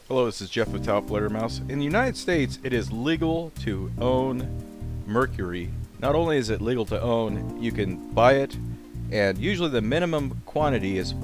Hello, this is Jeff with TAOFLEDERMAUS. In the United States, it is legal to own mercury. Not only is it legal to own, you can buy it, and usually the minimum quantity is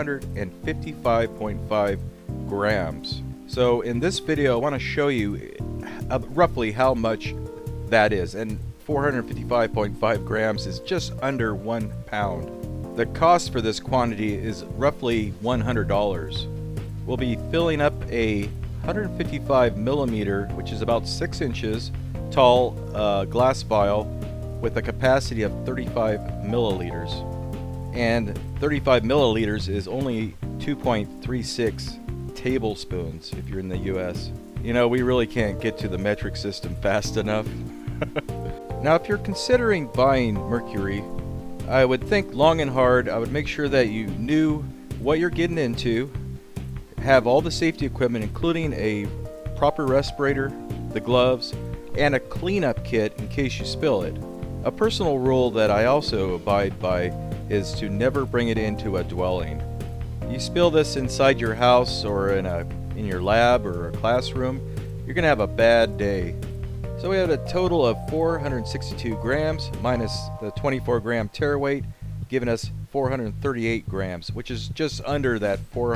455.5 grams. So in this video, I want to show you roughly how much that is, and 455.5 grams is just under 1 pound. The cost for this quantity is roughly $100. We'll be filling up a 155 millimeter, which is about 6 inches tall glass vial with a capacity of 35 milliliters. And 35 milliliters is only 2.36 tablespoons if you're in the US. You know, we really can't get to the metric system fast enough. Now, if you're considering buying mercury, I would think long and hard. I would make sure that you knew what you're getting into, have all the safety equipment, including a proper respirator, the gloves, and a cleanup kit in case you spill it. A personal rule that I also abide by is to never bring it into a dwelling. You spill this inside your house or in your lab or a classroom, you're gonna have a bad day. So we had a total of 462 grams minus the 24 gram tare weight, giving us 438 grams, which is just under that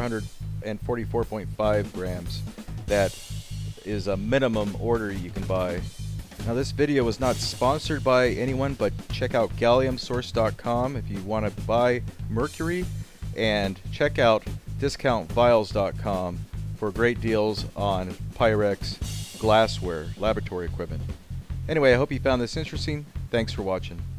444.5 grams that is a minimum order you can buy. Now, this video was not sponsored by anyone, but check out GALLIUMSOURCE.com if you want to buy mercury, and check out discountvials.com for great deals on Pyrex glassware, laboratory equipment. Anyway, I hope you found this interesting. Thanks for watching.